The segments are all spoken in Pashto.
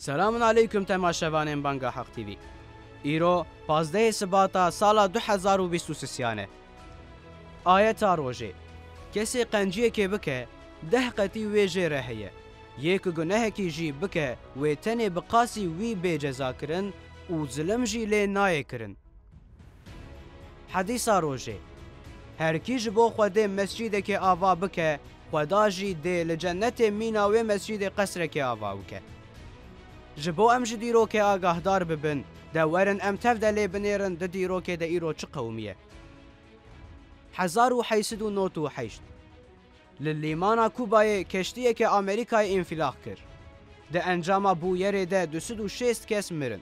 سلام علیکم تماشاوانین بانگا حق تیوی. ایرو 15 سباتا سالا 2023 آیت روژه کسی قنجیه که بکه 10 قطی ویجه رهیه یک گناه کی جی بکه و تنه بقاسی وی بی جزا کرن و ظلم جی لی نایه کرن. حدیث روژه هر کی جبو خوده مسجد که آوا بکه خدا جی ده لجنت میناوی مسجد قصر که آوا بکه. جبو ام جدیرو که آگاهدار ببن دورن ام تفدلی بنیرن ده دیرو که ده ایرو چه قومیه. 1898 للیمانا کوبای کشتیه که آمریکای انفلاق کر. ده انجام بویره ده 206 کس مرن.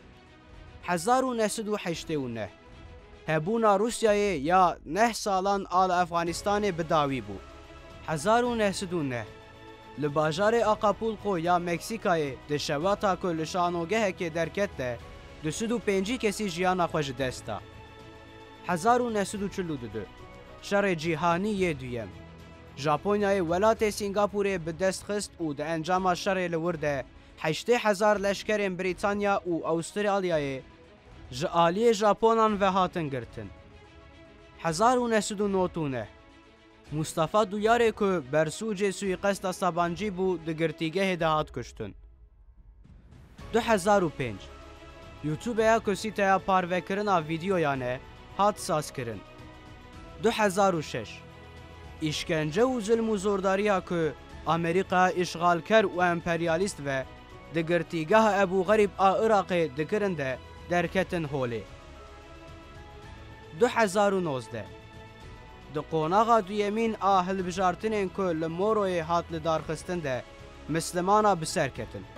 1989 هبونا روسیای یا 9 سالان آل افغانستان بداوی بود. 1909 لباجار آقاپولقو یا مکسیکای ده شواتا که لشانوگه که درکت ده 205 کسی جیانا خوش دستا. 1942 شر جیهانی دویم ژاپنیای ولات سنگاپور به دست خست و ده انجام شر لورده 80,000 لشکر بریتانیا و استرالیای جالی ژاپنان و هاتن گرتن. 1999 مصطفی دویاره که برسوج سوی قصد سابانجی بود ده گرتیگه دهات کشتن. 2005 یوتیوب یا کسی تیا پاروه کرنا ویدیو یانه هات ساز کرن. 2006 اشکنجه و ظلم و زورداری ها که امریکا اشغال کر و امپریالیست و ده گرتیگه ابو غریب عراق دکرنده درکتن هوله. 2019 ده قوناغا دویمین آهل بجارتنین که لموروی هات لدار خستنده مسلمانا بسر کتن.